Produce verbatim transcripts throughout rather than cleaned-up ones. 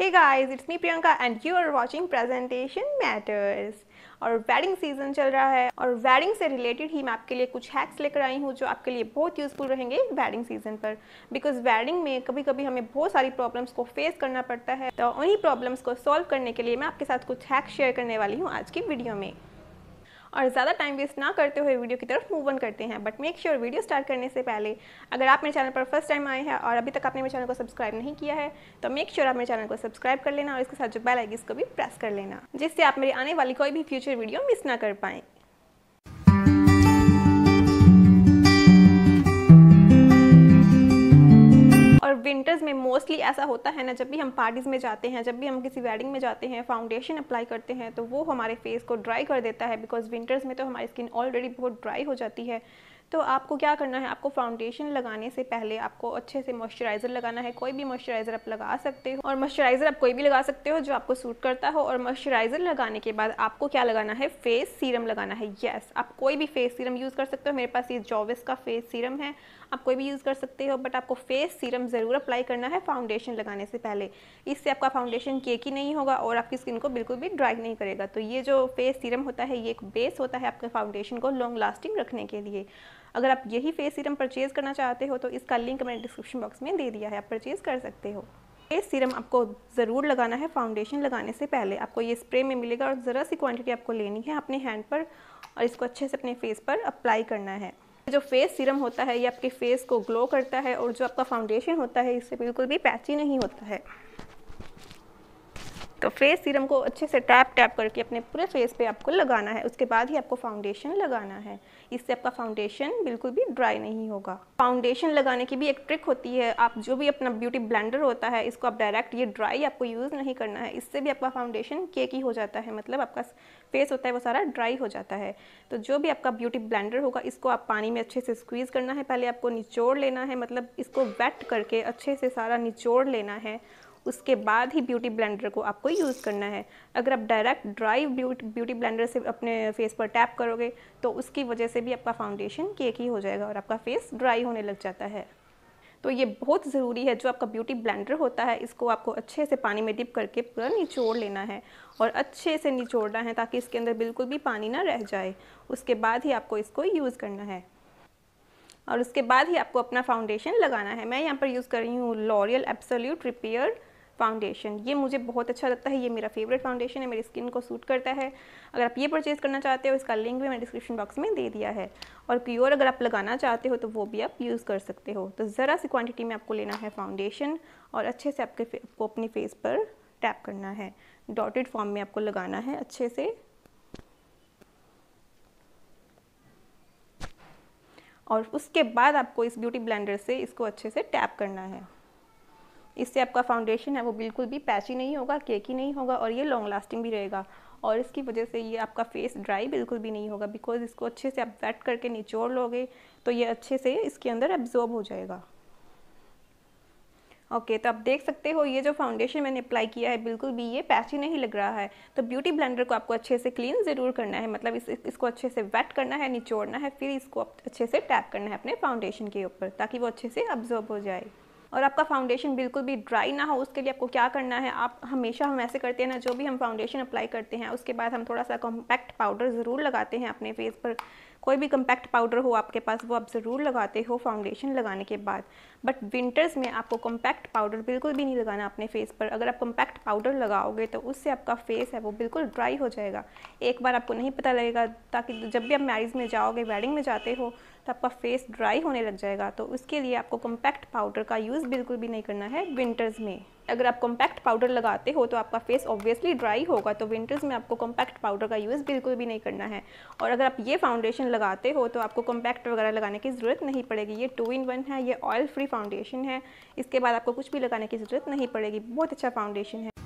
Hey guys, it's me Priyanka and you are watching Presentation Matters। और wedding season चल रहा है और वेडिंग से रिलेटेड ही मैं आपके लिए कुछ हैक्स लेकर आई हूँ जो आपके लिए बहुत यूजफुल रहेंगे वेडिंग सीजन पर। बिकॉज वेडिंग में कभी कभी हमें बहुत सारी प्रॉब्लम्स को फेस करना पड़ता है, तो उन्हीं प्रॉब्लम्स को सॉल्व करने के लिए मैं आपके साथ कुछ हैक्स शेयर करने वाली हूँ आज की वीडियो में। और ज़्यादा टाइम वेस्ट ना करते हुए वीडियो की तरफ मूव ऑन करते हैं। But make sure video start करने से पहले अगर आप मेरे चैनल पर फर्स्ट टाइम आए हैं और अभी तक आपने मेरे चैनल को सब्सक्राइब नहीं किया है तो मेक श्योर आप मेरे चैनल को सब्सक्राइब कर लेना और इसके साथ जो बेल आइकन को भी प्रेस कर लेना, जिससे आप मेरी आने वाली कोई भी फ्यूचर वीडियो मिस ना कर पाएँ। और विंटर्स में मोस्टली ऐसा होता है ना, जब भी हम पार्टीज़ में जाते हैं, जब भी हम किसी वेडिंग में जाते हैं, फाउंडेशन अप्लाई करते हैं तो वो हमारे फेस को ड्राई कर देता है। बिकॉज विंटर्स में तो हमारी स्किन ऑलरेडी बहुत ड्राई हो जाती है। तो आपको क्या करना है, आपको फाउंडेशन लगाने से पहले आपको अच्छे से मॉइस्चराइज़र लगाना है। कोई भी मॉइस्चराइज़र आप लगा सकते हो और मॉइस्चराइज़र आप कोई भी लगा सकते हो जो आपको सूट करता हो। और मॉइस्चराइज़र लगाने के बाद आपको क्या लगाना है, फेस सीरम लगाना है। यस, आप कोई भी फेस सीरम यूज़ कर सकते हो। मेरे पास ये जॉविस का फेस सीरम है, आप कोई भी यूज़ कर सकते हो। बट आपको फेस सीरम ज़रूर अप्लाई करना है फाउंडेशन लगाने से पहले। इससे आपका फाउंडेशन केकी नहीं होगा और आपकी स्किन को बिल्कुल भी ड्राई नहीं करेगा। तो ये जो फेस सीरम होता है ये एक बेस होता है आपके फाउंडेशन को लॉन्ग लास्टिंग रखने के लिए। अगर आप यही फेस सीरम परचेज़ करना चाहते हो तो इसका लिंक मैंने डिस्क्रिप्शन बॉक्स में दे दिया है, आप परचेज़ कर सकते हो। फेस सीरम आपको ज़रूर लगाना है फाउंडेशन लगाने से पहले। आपको ये स्प्रे में मिलेगा और ज़रा सी क्वांटिटी आपको लेनी है अपने हैंड पर और इसको अच्छे से अपने फेस पर अप्लाई करना है। जो फेस सीरम होता है ये आपके फेस को ग्लो करता है और जो आपका फाउंडेशन होता है इससे बिल्कुल भी पैची नहीं होता है। तो फेस सीरम को अच्छे से टैप टैप करके अपने पूरे फेस पे आपको लगाना है। उसके बाद ही आपको फाउंडेशन लगाना है। इससे आपका फाउंडेशन बिल्कुल भी ड्राई नहीं होगा। फाउंडेशन लगाने की भी एक ट्रिक होती है। आप जो भी अपना ब्यूटी ब्लेंडर होता है इसको आप डायरेक्ट ये ड्राई आपको यूज़ नहीं करना है। इससे भी आपका फाउंडेशन केकी हो जाता है, मतलब आपका फेस होता है वो सारा ड्राई हो जाता है। तो जो भी आपका ब्यूटी ब्लेंडर होगा इसको आप पानी में अच्छे से स्क्वीज़ करना है। पहले आपको निचोड़ लेना है, मतलब इसको वेट करके अच्छे से सारा निचोड़ लेना है। उसके बाद ही ब्यूटी ब्लेंडर को आपको यूज़ करना है। अगर आप direct dry beauty beauty blender से अपने फेस पर टैप करोगे तो उसकी वजह से भी आपका फाउंडेशन केकी हो जाएगा और आपका फेस ड्राई होने लग जाता है। तो ये बहुत ज़रूरी है, जो आपका ब्यूटी ब्लेंडर होता है इसको आपको अच्छे से पानी में डिप करके पूरा निचोड़ लेना है और अच्छे से निचोड़ना है ताकि इसके अंदर बिल्कुल भी पानी ना रह जाए। उसके बाद ही आपको इसको यूज़ करना है और उसके बाद ही आपको अपना फाउंडेशन लगाना है। मैं यहाँ पर यूज़ कर रही हूँ लॉरियल एब्सोल्यूट रिपेयर फाउंडेशन। ये मुझे बहुत अच्छा लगता है, ये मेरा फेवरेट फाउंडेशन है, मेरी स्किन को सूट करता है। अगर आप ये परचेज़ करना चाहते हो इसका लिंक भी मैं डिस्क्रिप्शन बॉक्स में दे दिया है। और प्योर अगर आप लगाना चाहते हो तो वो भी आप यूज़ कर सकते हो। तो ज़रा सी क्वांटिटी में आपको लेना है फाउंडेशन और अच्छे से आपके आपको अपनी फेस पर टैप करना है। डॉटेड फॉर्म में आपको लगाना है अच्छे से। और उसके बाद आपको इस ब्यूटी ब्लेंडर से इसको अच्छे से टैप करना है। इससे आपका फाउंडेशन है वो बिल्कुल भी पैची नहीं होगा, केकी नहीं होगा और ये लॉन्ग लास्टिंग भी रहेगा। और इसकी वजह से ये आपका फेस ड्राई बिल्कुल भी नहीं होगा। बिकॉज इसको अच्छे से आप वेट करके निचोड़ लोगे तो ये अच्छे से इसके अंदर एब्जॉर्ब हो जाएगा। ओके okay, तो आप देख सकते हो ये जो फाउंडेशन मैंने अप्लाई किया है बिल्कुल भी ये पैची नहीं लग रहा है। तो ब्यूटी ब्लेंडर को आपको अच्छे से क्लीन ज़रूर करना है, मतलब इस इसको अच्छे से वेट करना है, निचोड़ना है, फिर इसको अच्छे से टैप करना है अपने फाउंडेशन के ऊपर ताकि वो अच्छे से अब्जॉर्ब हो जाए। और आपका फाउंडेशन बिल्कुल भी ड्राई ना हो उसके लिए आपको क्या करना है, आप हमेशा हम ऐसे करते हैं ना, जो भी हम फाउंडेशन अप्लाई करते हैं उसके बाद हम थोड़ा सा कॉम्पैक्ट पाउडर ज़रूर लगाते हैं अपने फेस पर। कोई भी कम्पैक्ट पाउडर हो आपके पास वो आप ज़रूर लगाते हो फाउंडेशन लगाने के बाद। बट विंटर्स में आपको कम्पैक्ट पाउडर बिल्कुल भी नहीं लगाना अपने फेस पर। अगर आप कम्पैक्ट पाउडर लगाओगे तो उससे आपका फेस है वो बिल्कुल ड्राई हो जाएगा। एक बार आपको नहीं पता लगेगा, ताकि जब भी आप मैरिज में जाओगे, वेडिंग में जाते हो तो आपका फेस ड्राई होने लग जाएगा। तो उसके लिए आपको कम्पैक्ट पाउडर का यूज़ बिल्कुल भी नहीं करना है विंटर्स में। अगर आप कम्पैक्ट पाउडर लगाते हो तो आपका फेस ऑब्वियसली ड्राई होगा, तो विंटर्स में आपको कम्पैक्ट पाउडर का यूज़ बिल्कुल भी नहीं करना है। और अगर आप ये फाउंडेशन लगाते हो तो आपको कम्पैक्ट वगैरह लगाने की ज़रूरत नहीं पड़ेगी। ये टू इन वन है, ये ऑयल फ्री फाउंडेशन है। इसके बाद आपको कुछ भी लगाने की ज़रूरत नहीं पड़ेगी। बहुत अच्छा फाउंडेशन है।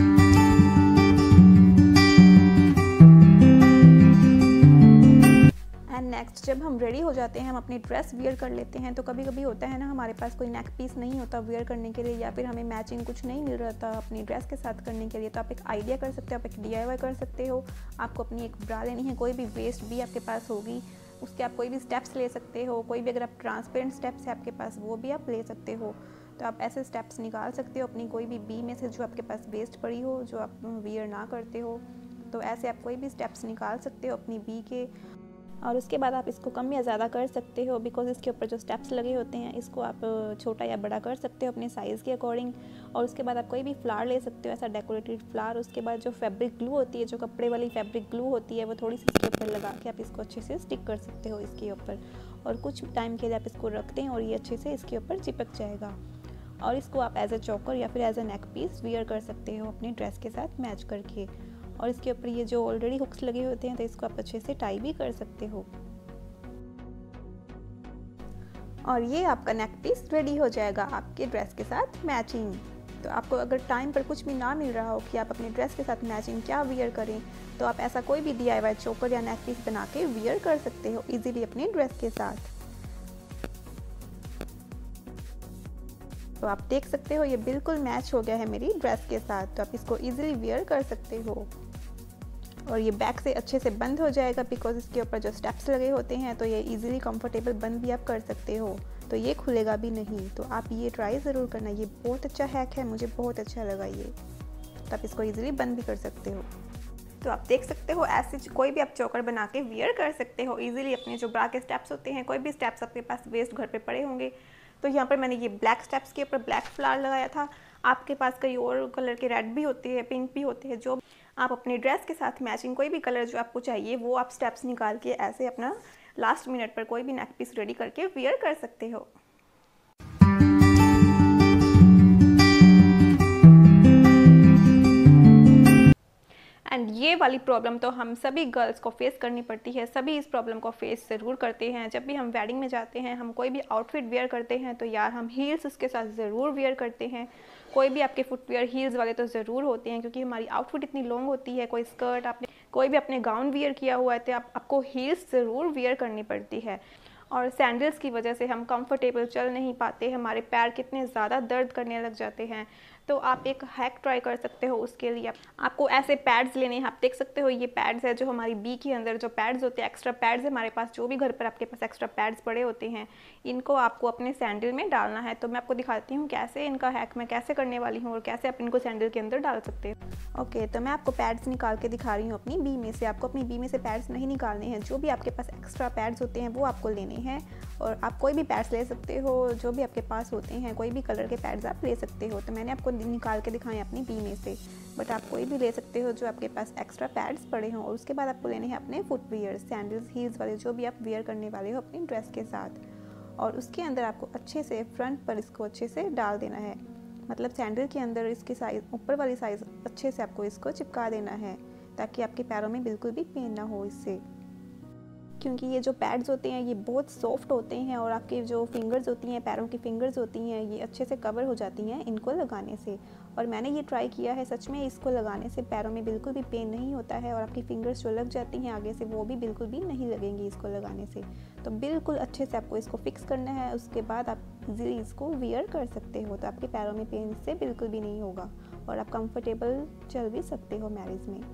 एंड नेक्स्ट जब हम रेडी हो जाते हैं, हम अपनी ड्रेस वियर कर लेते हैं, तो कभी कभी होता है ना हमारे पास कोई नेक पीस नहीं होता वियर करने के लिए, या फिर हमें मैचिंग कुछ नहीं मिल रहा था अपनी ड्रेस के साथ करने के लिए। तो आप एक आइडिया कर सकते हो, आप एक डी आई वाई कर सकते हो। आपको अपनी एक ब्रा लेनी है, कोई भी वेस्ट भी आपके पास होगी उसके आप कोई भी स्टेप्स ले सकते हो। कोई भी अगर आप ट्रांसपेरेंट स्टेप्स है आपके पास वो भी आप ले सकते हो। तो आप ऐसे स्टेप्स निकाल सकते हो अपनी कोई भी बी में से जो आपके पास वेस्ट पड़ी हो, जो आप वियर ना करते हो। तो ऐसे आप कोई भी स्टेप्स निकाल सकते हो अपनी बी के, और उसके बाद आप इसको कम या ज़्यादा कर सकते हो, बिकॉज इसके ऊपर जो स्टेप्स लगे होते हैं इसको आप छोटा या बड़ा कर सकते हो अपने साइज़ के अकॉर्डिंग। और उसके बाद आप कोई भी फ्लावर ले सकते हो, ऐसा डेकोरेटेड फ्लावर। उसके बाद जो फैब्रिक ग्लू होती है, जो कपड़े वाली फैब्रिक ग्लू होती है, वो थोड़ी सी इसके ऊपर लगा के आप इसको अच्छे से स्टिक कर सकते हो इसके ऊपर। और कुछ टाइम के लिए आप इसको रखते हैं और ये अच्छे से इसके ऊपर चिपक जाएगा। और इसको आप एज अ चोकर या फिर as a neck piece wear कर सकते हो अपनी ड्रेस के साथ मैच करके। और इसके ऊपर ये जो ऑलरेडी हुक्स लगे होते हैं तो इसको आप अच्छे से टाई भी कर सकते हो। और ये आपका नेक पीस रेडी हो जाएगा आपके ड्रेस के साथ मैचिंग। तो आपको अगर टाइम पर कुछ भी ना मिल रहा हो कि आप अपने ड्रेस के साथ मैचिंग क्या वियर करें, तो आप ऐसा कोई भी डी आई वाई चोकर या नेक पीस बना के वियर कर सकते हो इजीली अपने ड्रेस के साथ। तो आप देख सकते हो ये बिल्कुल मैच हो गया है मेरी ड्रेस के साथ। तो आप इसको इजीली वियर कर सकते हो। और ये बैक से अच्छे से बंद हो जाएगा, बिकॉज इसके ऊपर जो स्टेप्स लगे होते हैं, तो ये इजीली कंफर्टेबल बंद भी आप कर सकते हो, तो ये खुलेगा भी नहीं। तो आप ये ट्राई ज़रूर करना, ये बहुत अच्छा हैक है, मुझे बहुत अच्छा लगा ये। तो आप इसको इजीली बंद भी कर सकते हो। तो आप देख सकते हो ऐसे कोई भी आप चोकर बना के वियर कर सकते हो इजीली। अपने जो ब्रा के स्टेप्स होते हैं, कोई भी स्टेप्स आपके पास वेस्ट घर पे पड़े होंगे, तो यहाँ पर मैंने ये ब्लैक स्टेप्स के ऊपर ब्लैक फ्लावर लगाया था। आपके पास कई और कलर के रेड भी होते हैं, पिंक भी होते हैं, जो आप अपने ड्रेस के साथ मैचिंग कोई भी कलर जो आपको चाहिए वो आप स्टेप्स निकाल के ऐसे अपना लास्ट मिनट पर कोई भी नेक पीस रेडी करके वियर कर सकते हो। एंड ये वाली प्रॉब्लम तो हम सभी गर्ल्स को फेस करनी पड़ती है, सभी इस प्रॉब्लम को फेस ज़रूर करते हैं। जब भी हम वेडिंग में जाते हैं, हम कोई भी आउटफिट वेयर करते हैं, तो यार हम हील्स उसके साथ ज़रूर वेयर करते हैं। कोई भी आपके फुटवेयर हील्स वाले तो ज़रूर होते हैं, क्योंकि हमारी आउटफिट इतनी लॉन्ग होती है। कोई स्कर्ट आपने कोई भी अपने गाउन वियर किया हुआ है तो आप, आपको हील्स ज़रूर वियर करनी पड़ती है। और सैंडल्स की वजह से हम कंफर्टेबल चल नहीं पाते, हमारे पैर कितने ज़्यादा दर्द करने लग जाते हैं। तो आप एक हैक ट्राई कर सकते हो उसके लिए। आपको ऐसे पैड्स लेने हैं, आप देख सकते हो ये पैड्स है जो हमारी बी के अंदर जो पैड्स होते हैं, एक्स्ट्रा पैड्स हमारे पास, जो भी घर पर आपके पास एक्स्ट्रा पैड्स पड़े होते हैं, इनको आपको अपने सैंडल में डालना है। तो मैं आपको दिखाती हूँ कैसे इनका हैक मैं कैसे करने वाली हूँ और कैसे आप इनको सैंडल के अंदर डाल सकते हो। ओके okay, तो मैं आपको पैड्स निकाल के दिखा रही हूँ अपनी बी में से। आपको अपनी बी में से पैड्स नहीं निकालने हैं, जो भी आपके पास एक्स्ट्रा पैड्स होते हैं वो आपको लेने हैं। और आप कोई भी पैड्स ले सकते हो, जो भी आपके पास होते हैं, कोई भी कलर के पैड्स आप ले सकते हो। तो मैंने आपको निकाल के दिखाए अपनी बी में से, बट आप कोई भी ले सकते हो जो आपके पास एक्स्ट्रा पैड्स पड़े हों। और उसके बाद आपको लेने हैं अपने फुटवियर, सैंडल्स, हील्स वाले, जो भी आप वियर करने वाले हो अपनी ड्रेस के साथ। और उसके अंदर आपको अच्छे से फ्रंट पर इसको अच्छे से डाल देना है, मतलब सैंडल के अंदर इसकी साइज़, ऊपर वाली साइज़ अच्छे से आपको इसको चिपका देना है, ताकि आपके पैरों में बिल्कुल भी पेन ना हो इससे। क्योंकि ये जो पैड्स होते हैं ये बहुत सॉफ्ट होते हैं, और आपके जो फिंगर्स होती हैं, पैरों की फिंगर्स होती हैं, ये अच्छे से कवर हो जाती हैं इनको लगाने से। और मैंने ये ट्राई किया है, सच में इसको लगाने से पैरों में बिल्कुल भी पेन नहीं होता है, और आपकी फिंगर्स जो लग जाती हैं आगे से वो भी बिल्कुल भी नहीं लगेंगी इसको लगाने से। तो बिल्कुल अच्छे से आपको इसको फिक्स करना है, उसके बाद आप इजीली इसको वियर कर सकते हो। तो आपके पैरों में पेन से बिल्कुल भी नहीं होगा, और आप कंफर्टेबल चल भी सकते हो मैरिज में।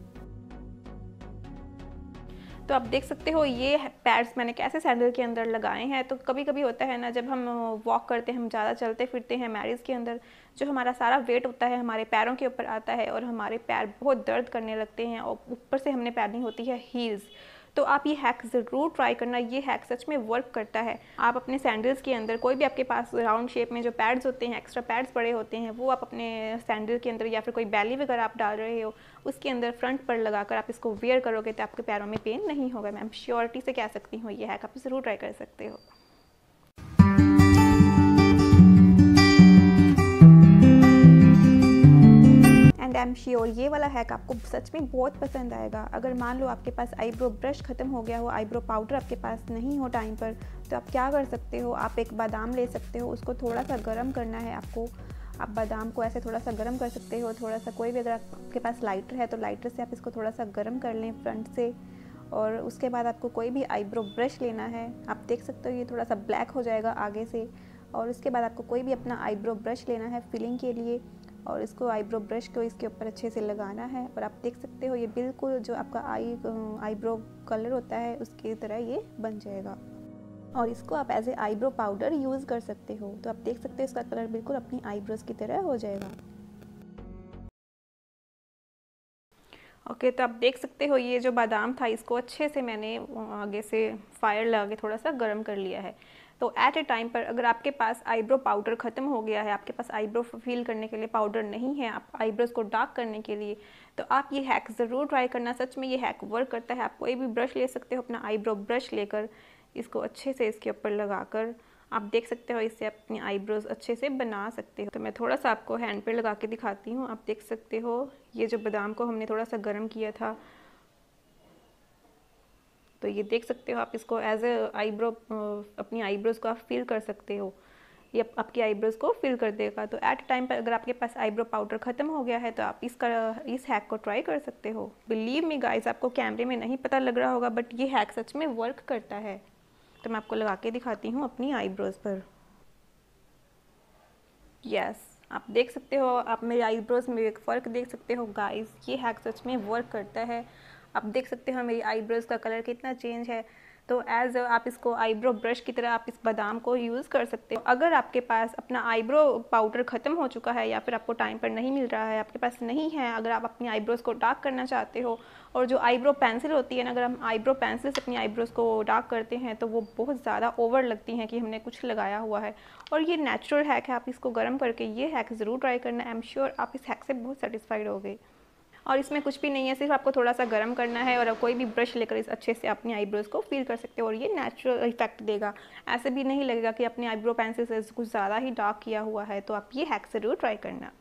तो आप देख सकते हो ये पैड्स मैंने कैसे सैंडल के अंदर लगाए हैं। तो कभी कभी होता है ना, जब हम वॉक करते हैं, हम ज़्यादा चलते फिरते हैं मैरिज के अंदर, जो हमारा सारा वेट होता है हमारे पैरों के ऊपर आता है, और हमारे पैर बहुत दर्द करने लगते हैं, और ऊपर से हमने पहनी होती है हील्स। तो आप ये हैक ज़रूर ट्राई करना, ये हैक सच में वर्क करता है। आप अपने सैंडल्स के अंदर कोई भी आपके पास राउंड शेप में जो पैड्स होते हैं, एक्स्ट्रा पैड्स पड़े होते हैं, वो आप अपने सैंडल के अंदर, या फिर कोई बैली वगैरह आप डाल रहे हो उसके अंदर फ्रंट पर लगाकर आप इसको वेयर करोगे तो आपके पैरों में पेन नहीं होगा। मैं श्योरिटी से कह सकती हूँ ये हैक आप ज़रूर ट्राई कर सकते हो। एंड आई एम श्योर ये वाला हैक आपको सच में बहुत पसंद आएगा। अगर मान लो आपके पास आईब्रो ब्रश ख़त्म हो गया हो, आईब्रो पाउडर आपके पास नहीं हो टाइम पर, तो आप क्या कर सकते हो, आप एक बादाम ले सकते हो, उसको थोड़ा सा गर्म करना है आपको। आप बादाम को ऐसे थोड़ा सा गर्म कर सकते हो, थोड़ा सा, कोई भी अगर आपके पास लाइटर है तो लाइटर से आप इसको थोड़ा सा गर्म कर लें फ्रंट से। और उसके बाद आपको कोई भी आईब्रो ब्रश लेना है, आप देख सकते हो ये थोड़ा सा ब्लैक हो जाएगा आगे से। और उसके बाद आपको कोई भी अपना आईब्रो ब्रश लेना है फिलिंग के लिए, और इसको आईब्रो ब्रश को इसके ऊपर अच्छे से लगाना है। और आप देख सकते हो ये बिल्कुल जो आपका आई आईब्रो कलर होता है उसकी तरह ये बन जाएगा। और इसको आप as a eyebrow powder use कर सकते हो। तो आप देख सकते हो इसका कलर बिल्कुल अपनी आईब्रोज की तरह हो जाएगा। ओके okay, तो आप देख सकते हो ये जो बादाम था इसको अच्छे से मैंने आगे से फायर लगा के थोड़ा सा गर्म कर लिया है। तो एट ए टाइम पर अगर आपके पास आईब्रो पाउडर ख़त्म हो गया है, आपके पास आईब्रो फिल करने के लिए पाउडर नहीं है, आप आईब्रोज को डार्क करने के लिए, तो आप ये हैक ज़रूर ट्राई करना। सच में ये हैक वर्क करता है। आप कोई भी ब्रश ले सकते हो, अपना आईब्रो ब्रश लेकर इसको अच्छे से इसके ऊपर लगाकर आप देख सकते हो इससे अपनी आईब्रोज अच्छे से बना सकते हो। तो मैं थोड़ा सा आपको हैंड पे लगा के दिखाती हूँ। आप देख सकते हो ये जो बादाम को हमने थोड़ा सा गर्म किया था, तो ये देख सकते हो आप इसको एज ए आईब्रो अपनी आईब्रोज को आप फिल कर सकते हो। ये आपकी आईब्रोज को फिल कर देगा। तो एट टाइम पर अगर आपके पास आईब्रो पाउडर ख़त्म हो गया है तो आप इसका इस हैक को ट्राई कर सकते हो। बिलीव मी गाइस, आपको कैमरे में नहीं पता लग रहा होगा बट ये हैक सच में वर्क करता है। तो मैं आपको लगा के दिखाती हूँ अपनी आईब्रोज पर। यस yes, आप देख सकते हो, आप मेरे आईब्रोज में एक फ़र्क देख सकते हो गाइस। ये हैक सच में वर्क करता है। आप देख सकते हो मेरी आईब्रोज का कलर कितना चेंज है। तो एज आप इसको आईब्रो ब्रश की तरह आप इस बादाम को यूज़ कर सकते हो। अगर आपके पास अपना आईब्रो पाउडर ख़त्म हो चुका है या फिर आपको टाइम पर नहीं मिल रहा है, आपके पास नहीं है, अगर आप अपनी आईब्रोज को डार्क करना चाहते हो, और जो आईब्रो पेंसिल होती है ना, अगर हम आईब्रो पेंसिल से अपनी आईब्रोज को डार्क करते हैं तो वो बहुत ज़्यादा ओवर लगती हैं कि हमने कुछ लगाया हुआ है। और ये नेचुरल हैक है, आप इसको गर्म करके ये हैक ज़रूर ट्राई करना। आई एम श्योर आप इस हैक से बहुत सेटिस्फाइड होगे। और इसमें कुछ भी नहीं है, सिर्फ आपको थोड़ा सा गर्म करना है और कोई भी ब्रश लेकर इस अच्छे से अपनी आईब्रोज को फील कर सकते हो और ये नेचुरल इफेक्ट देगा। ऐसे भी नहीं लगेगा कि अपने आईब्रो पेंसिल से कुछ ज़्यादा ही डार्क किया हुआ है। तो आप ये हैक ज़रूर ट्राई करना।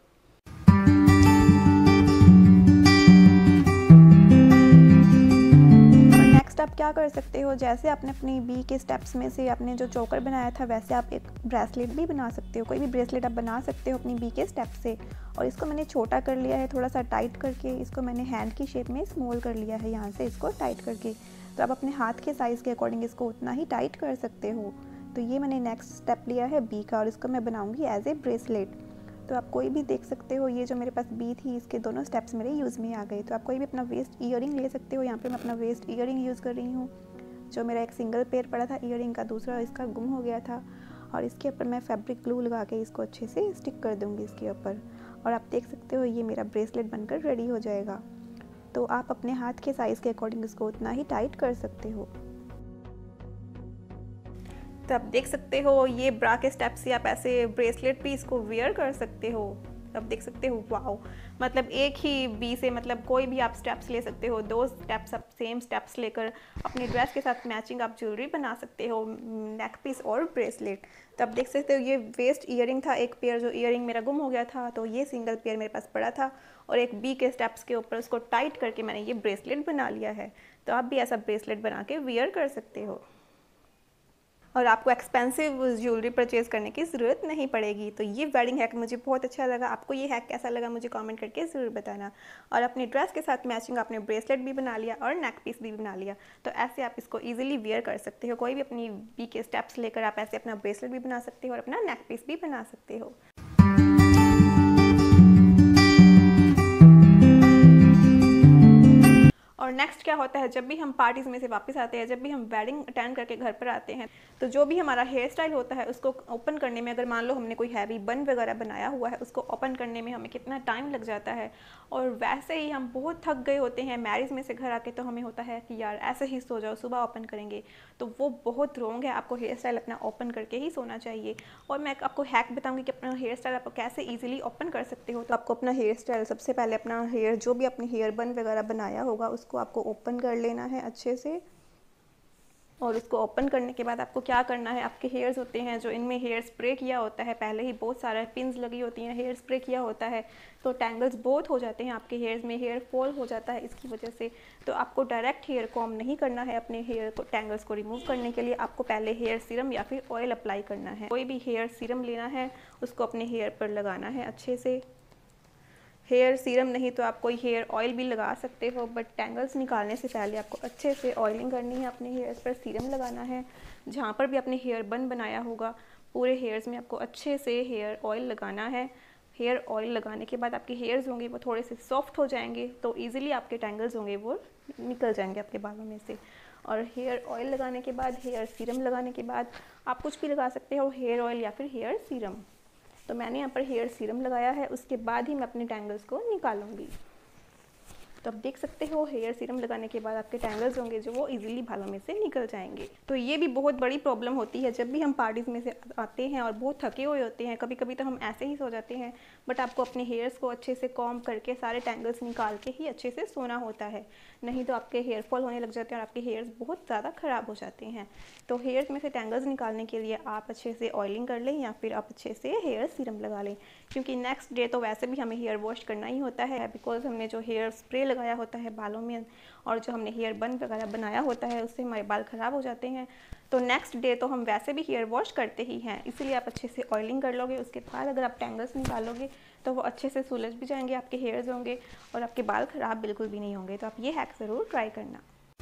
आप क्या कर सकते हो, जैसे आपने अपनी बी के स्टेप्स में से आपने जो चोकर बनाया था वैसे आप एक ब्रेसलेट भी बना सकते हो। कोई भी ब्रेसलेट आप बना सकते हो अपनी बी के स्टेप से। और इसको मैंने छोटा कर लिया है, थोड़ा सा टाइट करके इसको मैंने हैंड की शेप में स्मॉल कर लिया है, यहाँ से इसको टाइट करके। तो आप अपने हाथ के साइज़ के अकॉर्डिंग इसको उतना ही टाइट कर सकते हो। तो ये मैंने नेक्स्ट स्टेप लिया है बी का और इसको मैं बनाऊँगी एज ए ब्रेसलेट। तो आप कोई भी देख सकते हो, ये जो मेरे पास बी थी इसके दोनों स्टेप्स मेरे यूज़ में आ गए। तो आप कोई भी अपना वेस्ट ईयरिंग ले सकते हो। यहाँ पे मैं अपना वेस्ट ईयरिंग यूज़ कर रही हूँ। जो मेरा एक सिंगल पेयर पड़ा था ईयरिंग का, दूसरा इसका गुम हो गया था, और इसके ऊपर मैं फैब्रिक ग्लू लगा के इसको अच्छे से स्टिक कर दूँगी इसके ऊपर। और आप देख सकते हो ये मेरा ब्रेसलेट बनकर रेडी हो जाएगा। तो आप अपने हाथ के साइज़ के अकॉर्डिंग इसको उतना ही टाइट कर सकते हो। तो आप देख सकते हो ये ब्रा के स्टेप से आप ऐसे ब्रेसलेट भी इसको वेयर कर सकते हो। आप देख सकते हो वाओ, मतलब एक ही बी से मतलब कोई भी आप स्टेप्स ले सकते हो। दो स्टेप्स आप सेम स्टेप्स लेकर अपनी ड्रेस के साथ मैचिंग आप ज्वेलरी बना सकते हो, नेक पीस और ब्रेसलेट। तो आप देख सकते हो ये वेस्ट ईयरिंग था एक पेयर, जो ईयरिंग मेरा गुम हो गया था, तो ये सिंगल पेयर मेरे पास पड़ा था और एक बी के स्टेप्स के ऊपर उसको टाइट करके मैंने ये ब्रेसलेट बना लिया है। तो आप भी ऐसा ब्रेसलेट बना के वेयर कर सकते हो और आपको एक्सपेंसिव ज्वेलरी परचेज़ करने की ज़रूरत नहीं पड़ेगी। तो ये वेडिंग हैक मुझे बहुत अच्छा लगा। आपको ये हैक कैसा लगा मुझे कमेंट करके ज़रूर बताना। और अपनी ड्रेस के साथ मैचिंग आपने ब्रेसलेट भी बना लिया और नेक पीस भी बना लिया। तो ऐसे आप इसको इजीली वेयर कर सकते हो। कोई भी अपनी बी के स्टेप्स लेकर आप ऐसे अपना ब्रेसलेट भी बना सकते हो और अपना नेक पीस भी बना सकते हो। और नेक्स्ट क्या होता है, जब भी हम पार्टीज़ में से वापस आते हैं, जब भी हम वेडिंग अटेंड करके घर पर आते हैं, तो जो भी हमारा हेयर स्टाइल होता है उसको ओपन करने में, अगर मान लो हमने कोई हैवी बन वगैरह बनाया हुआ है, उसको ओपन करने में हमें कितना टाइम लग जाता है। और वैसे ही हम बहुत थक गए होते हैं मैरिज में से घर आके, तो हमें होता है कि यार ऐसे ही सो जाओ, सुबह ओपन करेंगे। तो वो बहुत रॉन्ग है। आपको हेयर स्टाइल अपना ओपन करके ही सोना चाहिए। और मैं आपको हैक बताऊँगी कि अपना हेयर स्टाइल आप कैसे ईजिली ओपन कर सकते हो। तो आपको अपना हेयर स्टाइल, सबसे पहले अपना हेयर जो भी अपनी हेयर बन वगैरह बनाया होगा उसको आपको ओपन कर लेना है अच्छे से। और उसको ओपन करने के बाद आपको क्या करना है, आपके हेयर्स होते हैं जो इनमें हेयर स्प्रे किया होता है, पहले ही बहुत सारा पिन्स लगी होती हैं, हेयर स्प्रे किया होता है, तो टैंगल्स बहुत हो जाते हैं आपके हेयर्स में, हेयर फॉल हो जाता है इसकी वजह से। तो आपको डायरेक्ट हेयर कॉम नहीं करना है। अपने हेयर को टैंगल्स को रिमूव करने के लिए आपको पहले हेयर सीरम या फिर ऑयल अप्लाई करना है। कोई भी हेयर सीरम लेना है, उसको अपने हेयर पर लगाना है अच्छे से। हेयर सीरम नहीं तो आप कोई हेयर ऑयल भी लगा सकते हो, बट टैंगल्स निकालने से पहले आपको अच्छे से ऑयलिंग करनी है, अपने हेयर्स पर सीरम लगाना है। जहाँ पर भी आपने हेयर बन बनाया होगा पूरे हेयर्स में आपको अच्छे से हेयर ऑयल लगाना है। हेयर ऑयल लगाने के बाद आपके हेयर्स होंगे वो थोड़े से सॉफ्ट हो जाएंगे, तो ईजिली आपके टैंगल्स होंगे वो निकल जाएंगे आपके बालों में से। और हेयर ऑयल लगाने के बाद, हेयर सीरम लगाने के बाद आप कुछ भी लगा सकते हो, हेयर ऑयल या फिर हेयर सीरम। तो मैंने यहाँ पर हेयर सीरम लगाया है, उसके बाद ही मैं अपने टैंगल्स को निकालूंगी। तो आप देख सकते हो हेयर सीरम लगाने के बाद आपके टैंगल्स होंगे जो वो इजीली बालों में से निकल जाएंगे। तो ये भी बहुत बड़ी प्रॉब्लम होती है जब भी हम पार्टीज़ में से आते हैं और बहुत थके हुए होते हैं, कभी कभी तो हम ऐसे ही सो जाते हैं, बट आपको अपने हेयर्स को अच्छे से कॉम्ब करके सारे टैंगल्स निकाल के ही अच्छे से सोना होता है, नहीं तो आपके हेयर फॉल होने लग जाते हैं और आपके हेयर्स बहुत ज़्यादा ख़राब हो जाते हैं। तो हेयर्स में से टैंगल्स निकालने के लिए आप अच्छे से ऑयलिंग कर लें या फिर आप अच्छे से हेयर सीरम लगा लें, क्योंकि नेक्स्ट डे तो वैसे भी हमें हेयर वॉश करना ही होता है, बिकॉज हमने जो हेयर स्प्रे लगाया होता है बालों में और जो हमने हेयर बन वगैरह बनाया होता है उससे हमारे बाल ख़राब हो जाते हैं। तो नेक्स्ट डे तो हम वैसे भी हेयर वॉश करते ही हैं, इसलिए आप अच्छे से ऑयलिंग कर लोगे। उसके बाद अगर आप टैंगल्स निकालोगे तो वो अच्छे से सुलझ भी जाएंगे, आपके हेयर्स होंगे और आपके बाल ख़राब बिल्कुल भी नहीं होंगे। तो आप ये हैक ज़रूर ट्राई करना।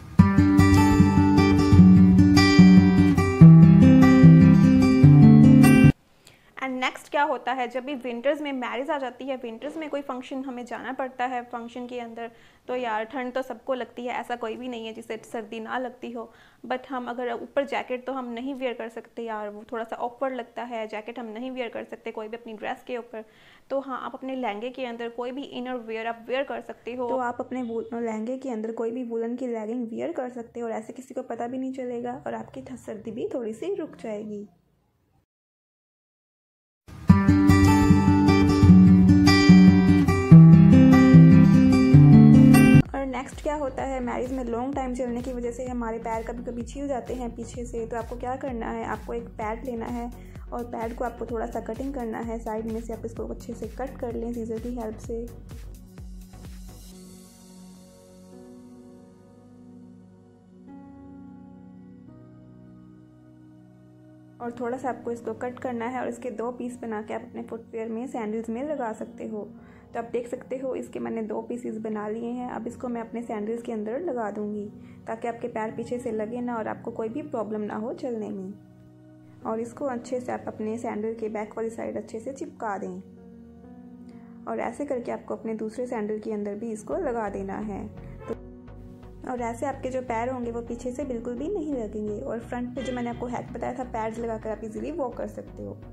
एंड नेक्स्ट क्या होता है, जब भी विंटर्स में मैरिज आ जाती है, विंटर्स में कोई फंक्शन हमें जाना पड़ता है, फंक्शन के अंदर तो यार ठंड तो सबको लगती है, ऐसा कोई भी नहीं है जिसे सर्दी ना लगती हो। बट हम अगर ऊपर जैकेट तो हम नहीं वेयर कर सकते यार, वो थोड़ा सा ऑकवर्ड लगता है, जैकेट हम नहीं वेयर कर सकते कोई भी अपनी ड्रेस के ऊपर। तो हाँ, आप अपने लहंगे के अंदर कोई भी इनर वेयर आप वेयर कर सकते हो। तो आप अपने लहंगे के अंदर कोई भी वुलन की लेगिंग वेयर कर सकते हो और ऐसे किसी को पता भी नहीं चलेगा और आपकी सर्दी भी थोड़ी सी रुक जाएगी। नेक्स्ट क्या होता है, मैरिज में लॉन्ग टाइम चलने की वजह से हमारे पैर कभी कभी छील जाते हैं पीछे से। तो आपको क्या करना है, आपको एक पैड लेना है और पैड को आपको थोड़ा सा कटिंग करना है, साइड में से आप इसको अच्छे से कट कर लें सीजर की हेल्प से। और थोड़ा सा आपको इसको कट करना है और इसके दो पीस बना के आप अपने फुटवेयर में, सैंडल्स में लगा सकते हो। तो आप देख सकते हो इसके मैंने दो पीसेस बना लिए हैं। अब इसको मैं अपने सैंडल्स के अंदर लगा दूंगी ताकि आपके पैर पीछे से लगे ना और आपको कोई भी प्रॉब्लम ना हो चलने में। और इसको अच्छे से आप अपने सैंडल के बैक वाली साइड अच्छे से चिपका दें और ऐसे करके आपको अपने दूसरे सैंडल के अंदर भी इसको लगा देना है। तो और ऐसे आपके जो पैर होंगे वो पीछे से बिल्कुल भी नहीं लगेंगे। और फ्रंट पे जो मैंने आपको हैक बताया था, पैड्स लगाकर आप इजीली वॉक कर सकते हो।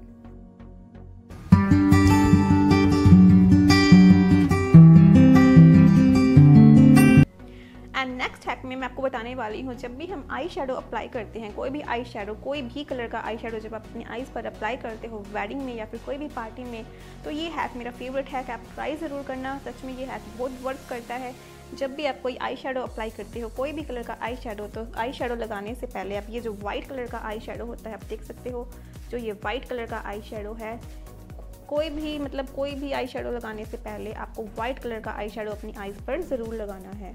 एंड नेक्स्ट हैक में मैं आपको बताने वाली हूँ, जब भी हम आई शेडो अप्लाई करते हैं, कोई भी आई शेडो, कोई भी कलर का आई शेडो जब आप अपनी आईज़ पर अप्लाई करते हो वेडिंग में या फिर कोई भी पार्टी में, तो ये हैक मेरा फेवरेट हैक है, आप ट्राई ज़रूर करना। सच में ये हैक बहुत वर्क करता है। जब भी आप कोई आई शेडो अप्लाई करते हो, कोई भी कलर का आई शेडो, तो आई शेडो लगाने से पहले आप ये जो वाइट कलर का आई शेडो होता है, आप देख सकते हो जो ये वाइट कलर का आई शेडो है, कोई भी मतलब कोई भी आई शेडो लगाने से पहले आपको वाइट कलर का आई शेडो अपनी आईज़ पर ज़रूर लगाना है।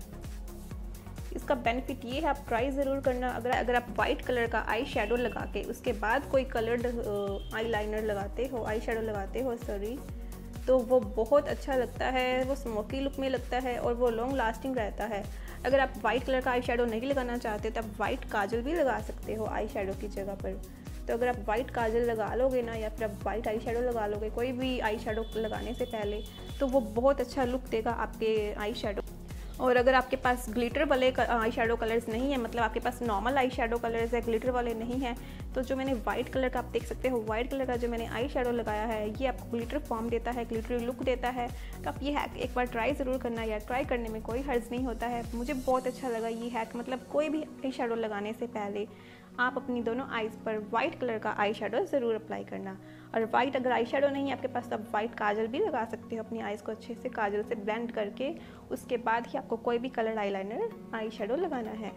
इसका बेनिफिट ये है, आप ट्राई ज़रूर करना। अगर अगर आप वाइट कलर का आई शेडो लगा के उसके बाद कोई कलर्ड आई लाइनर लगाते हो, आई शेडो लगाते हो सॉरी, तो वो बहुत अच्छा लगता है, वो स्मोकी लुक में लगता है और वो लॉन्ग लास्टिंग रहता है। अगर आप वाइट कलर का आई शेडो नहीं लगाना चाहते तो आप वाइट काजल भी लगा सकते हो आई शेडो की जगह पर। तो अगर आप वाइट काजल लगा लोगे ना या फिर आप वाइट आई शेडो लगा लोगे कोई भी आई शेडो लगाने से पहले, तो वो बहुत अच्छा लुक देगा आपके आई शेडो। और अगर आपके पास ग्लिटर वाले आई शेडो कलर्स नहीं है, मतलब आपके पास नॉर्मल आई शेडो कलर्स है, ग्लिटर वाले नहीं हैं, तो जो मैंने वाइट कलर का, आप देख सकते हो वाइट कलर का जो मैंने आई शेडो लगाया है, ये आपको ग्लिटर फॉर्म देता है, ग्लिटरी लुक देता है। तो आप ये हैक एक बार ट्राई ज़रूर करना, या ट्राई करने में कोई हर्ज नहीं होता है। मुझे बहुत अच्छा लगा ये हैक। मतलब कोई भी आई शेडो लगाने से पहले आप अपनी दोनों आईज़ पर वाइट कलर का आई शेडो ज़रूर अप्लाई करना। और वाइट अगर आई शेडो नहीं है आपके पास तो आप वाइट काजल भी लगा सकते हो अपनी आईज़ को अच्छे से काजल से ब्लेंड करके, उसके बाद ही आपको कोई भी कलर आईलाइनर आई शेडो लगाना है।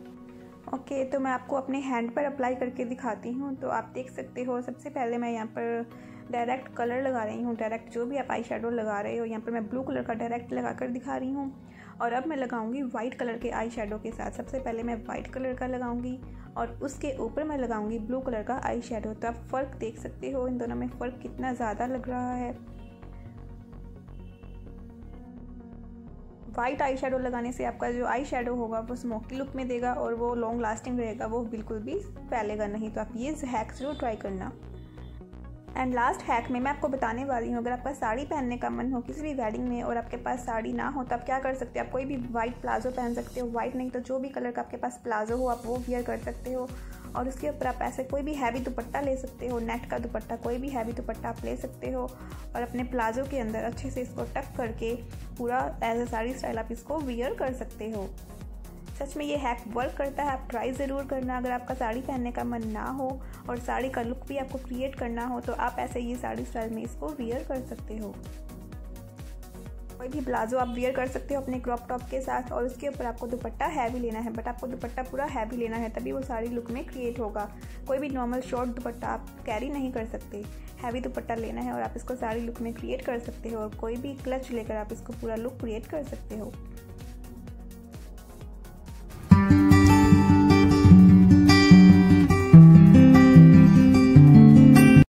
ओके okay, तो मैं आपको अपने हैंड पर अप्लाई करके दिखाती हूँ। तो आप देख सकते हो सबसे पहले मैं यहाँ पर डायरेक्ट कलर लगा रही हूँ, डायरेक्ट जो भी आप आई शेडो लगा रहे हो, यहाँ पर मैं ब्लू कलर का डायरेक्ट लगा कर दिखा रही हूँ। और अब मैं लगाऊंगी वाइट कलर के आई शेडो के साथ। सबसे पहले मैं वाइट कलर का लगाऊंगी और उसके ऊपर मैं लगाऊंगी ब्लू कलर का आई शेडो। तो आप फ़र्क देख सकते हो इन दोनों में फ़र्क कितना ज़्यादा लग रहा है। वाइट आई शेडो लगाने से आपका जो आई शेडो होगा वो स्मोकी लुक में देगा और वो लॉन्ग लास्टिंग रहेगा, वो बिल्कुल भी फैलेगा नहीं। तो आप ये हैक ज़रूर ट्राई करना। एंड लास्ट हैक में मैं आपको बताने वाली हूँ, अगर आपका साड़ी पहनने का मन हो किसी भी वेडिंग में और आपके पास साड़ी ना हो तो आप क्या कर सकते हो, आप कोई भी वाइट प्लाजो पहन सकते हो, वाइट नहीं तो जो भी कलर का आपके पास प्लाजो हो आप वो वियर कर सकते हो। और उसके ऊपर आप ऐसे कोई भी हैवी दुपट्टा ले सकते हो, नेट का दुपट्टा, कोई भी हैवी दुपट्टा आप ले सकते हो और अपने प्लाजो के अंदर अच्छे से इसको टक करके पूरा एज ए साड़ी स्टाइल आप इसको वियर कर सकते हो। सच में ये हैक वर्क करता है, आप ट्राई ज़रूर करना। अगर आपका साड़ी पहनने का मन ना हो और साड़ी का लुक भी आपको क्रिएट करना हो तो आप ऐसे ये साड़ी स्टाइल में इसको वियर कर सकते हो। कोई भी प्लाजो आप वियर कर सकते हो अपने क्रॉप टॉप के साथ और उसके ऊपर आपको दुपट्टा हैवी लेना है, बट आपको दुपट्टा पूरा हैवी लेना है तभी वो साड़ी लुक में क्रिएट होगा। कोई भी नॉर्मल शॉर्ट दुपट्टा आप कैरी नहीं कर सकते, हैवी दुपट्टा लेना है और आप इसको साड़ी लुक में क्रिएट कर सकते हो और कोई भी क्लच लेकर आप इसको पूरा लुक क्रिएट कर सकते हो।